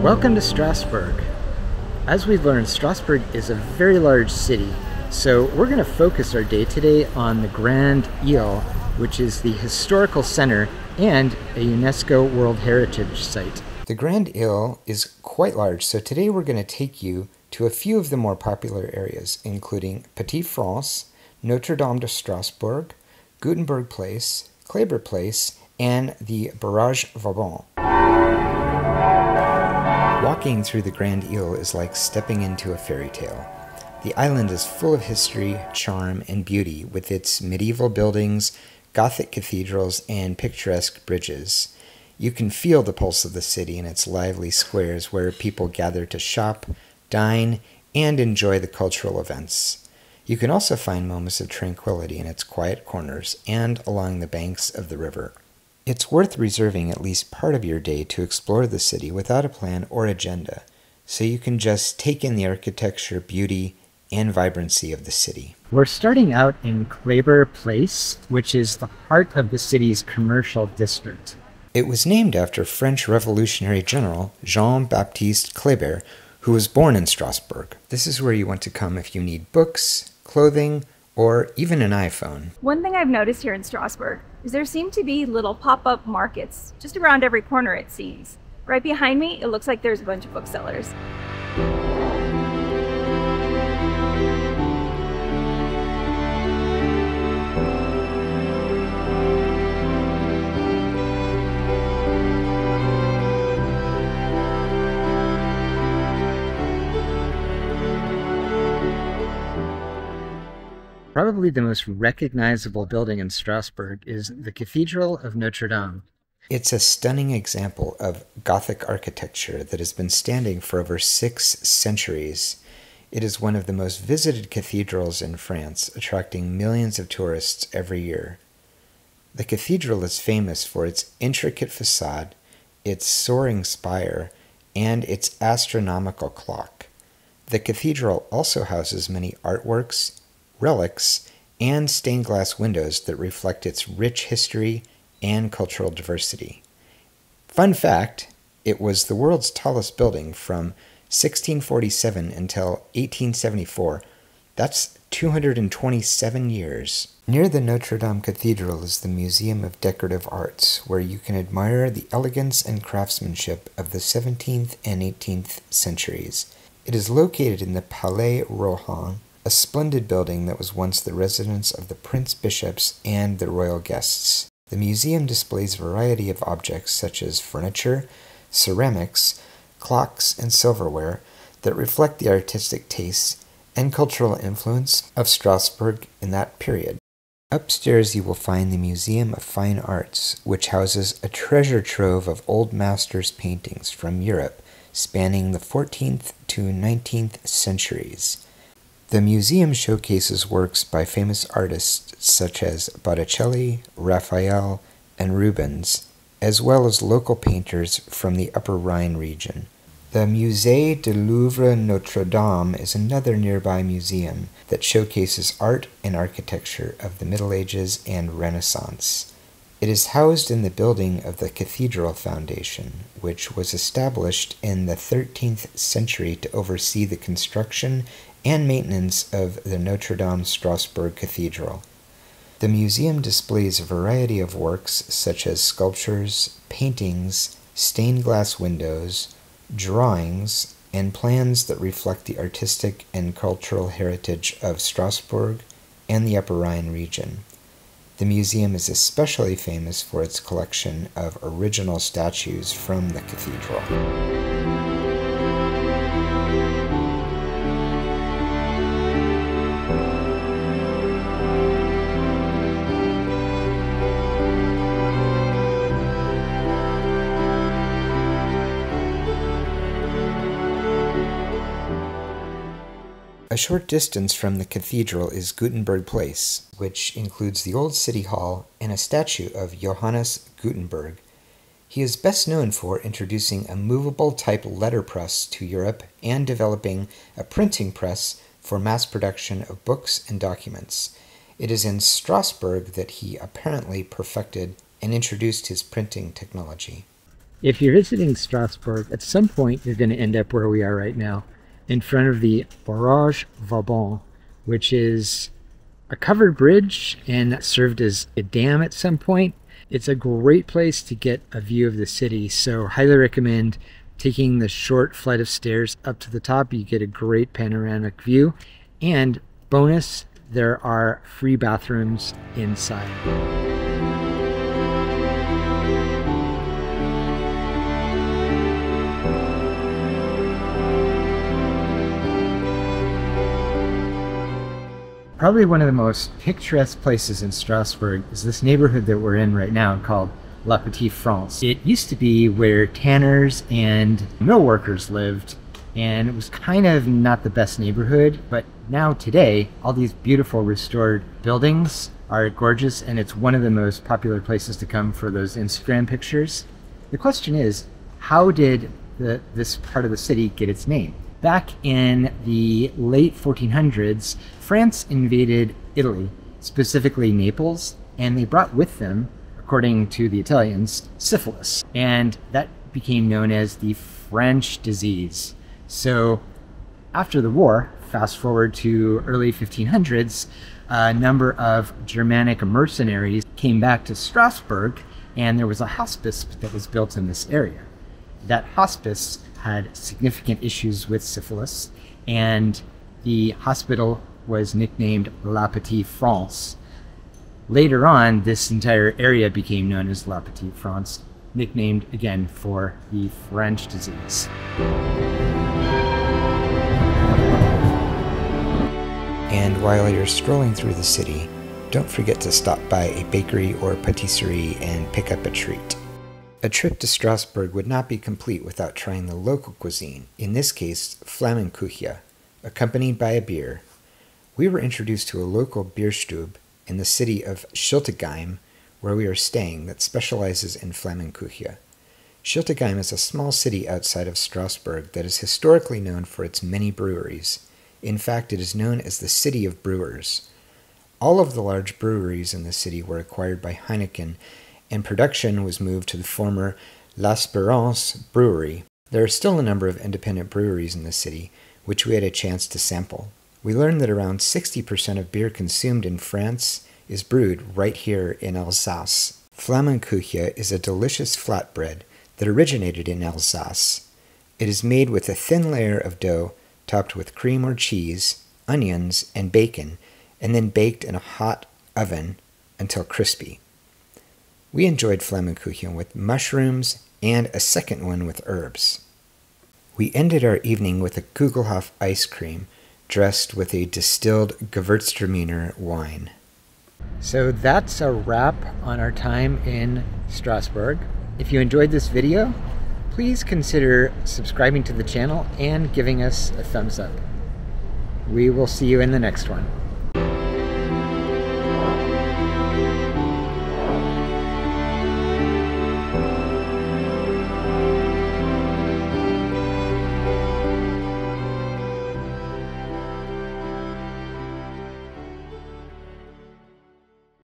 Welcome to Strasbourg. As we've learned, Strasbourg is a very large city, so we're going to focus our day today on the Grande Île, which is the historical center and a UNESCO World Heritage Site. The Grande Île is quite large, so today we're going to take you to a few of the more popular areas, including Petite France, Notre de Strasbourg, Gutenberg Place, Kléber Place, and the Barrage Vauban. Walking through the Grande Île is like stepping into a fairy tale. The island is full of history, charm, and beauty, with its medieval buildings, Gothic cathedrals, and picturesque bridges. You can feel the pulse of the city in its lively squares where people gather to shop, dine, and enjoy the cultural events. You can also find moments of tranquility in its quiet corners and along the banks of the river. It's worth reserving at least part of your day to explore the city without a plan or agenda, so you can just take in the architecture, beauty, and vibrancy of the city. We're starting out in Kléber Place, which is the heart of the city's commercial district. It was named after French Revolutionary General Jean-Baptiste Kléber, who was born in Strasbourg. This is where you want to come if you need books, clothing, or even an iPhone. One thing I've noticed here in Strasbourg is there seem to be little pop-up markets just around every corner, it seems. Right behind me, it looks like there's a bunch of booksellers. Probably the most recognizable building in Strasbourg is the Cathedral of Notre Dame. It's a stunning example of Gothic architecture that has been standing for over 6 centuries. It is one of the most visited cathedrals in France, attracting millions of tourists every year. The cathedral is famous for its intricate facade, its soaring spire, and its astronomical clock. The cathedral also houses many artworks, relics, and stained glass windows that reflect its rich history and cultural diversity. Fun fact, it was the world's tallest building from 1647 until 1874. That's 227 years. Near the Notre Dame Cathedral is the Museum of Decorative Arts, where you can admire the elegance and craftsmanship of the 17th and 18th centuries. It is located in the Palais Rohan, a splendid building that was once the residence of the prince bishops and the royal guests. The museum displays a variety of objects such as furniture, ceramics, clocks, and silverware that reflect the artistic tastes and cultural influence of Strasbourg in that period. Upstairs you will find the Museum of Fine Arts, which houses a treasure trove of old masters' paintings from Europe spanning the 14th to 19th centuries. The museum showcases works by famous artists such as Botticelli, Raphael, and Rubens, as well as local painters from the Upper Rhine region. The Musée du Louvre Notre Dame is another nearby museum that showcases art and architecture of the Middle Ages and Renaissance. It is housed in the building of the Cathedral Foundation, which was established in the 13th century to oversee the construction and maintenance of the Notre Dame Strasbourg Cathedral. The museum displays a variety of works such as sculptures, paintings, stained glass windows, drawings, and plans that reflect the artistic and cultural heritage of Strasbourg and the Upper Rhine region. The museum is especially famous for its collection of original statues from the cathedral. A short distance from the cathedral is Gutenberg Place, which includes the old city hall and a statue of Johannes Gutenberg. He is best known for introducing a movable type letterpress to Europe and developing a printing press for mass production of books and documents. It is in Strasbourg that he apparently perfected and introduced his printing technology. If you're visiting Strasbourg, at some point you're going to end up where we are right now, in front of the Barrage Vauban, which is a covered bridge and served as a dam at some point. It's a great place to get a view of the city, so highly recommend taking the short flight of stairs up to the top. You get a great panoramic view, and bonus, there are free bathrooms inside. Probably one of the most picturesque places in Strasbourg is this neighborhood that we're in right now called La Petite France. It used to be where tanners and mill workers lived, and it was kind of not the best neighborhood, but now today all these beautiful restored buildings are gorgeous, and it's one of the most popular places to come for those Instagram pictures. The question is, how did this part of the city get its name? Back in the late 1400s, France invaded Italy, specifically Naples, and they brought with them, according to the Italians, syphilis. And that became known as the French disease. So after the war, fast forward to early 1500s, a number of Germanic mercenaries came back to Strasbourg, and there was a hospice that was built in this area. That hospice had significant issues with syphilis, and the hospital was nicknamed La Petite France. Later on, this entire area became known as La Petite France, nicknamed again for the French disease. And while you're strolling through the city, don't forget to stop by a bakery or patisserie and pick up a treat. A trip to Strasbourg would not be complete without trying the local cuisine, in this case, Flammenküche, accompanied by a beer. We were introduced to a local Bierstube in the city of Schiltigheim, where we are staying, that specializes in Flammenküche. Schiltigheim is a small city outside of Strasbourg that is historically known for its many breweries. In fact, it is known as the City of Brewers. All of the large breweries in the city were acquired by Heineken, and production was moved to the former L'Espérance brewery. There are still a number of independent breweries in the city, which we had a chance to sample. We learned that around 60% of beer consumed in France is brewed right here in Alsace. Flammenküche is a delicious flatbread that originated in Alsace. It is made with a thin layer of dough topped with cream or cheese, onions, and bacon, and then baked in a hot oven until crispy. We enjoyed Flammenküche with mushrooms and a second one with herbs. We ended our evening with a Kugelhof ice cream dressed with a distilled Gewürztraminer wine. So that's a wrap on our time in Strasbourg. If you enjoyed this video, please consider subscribing to the channel and giving us a thumbs up. We will see you in the next one.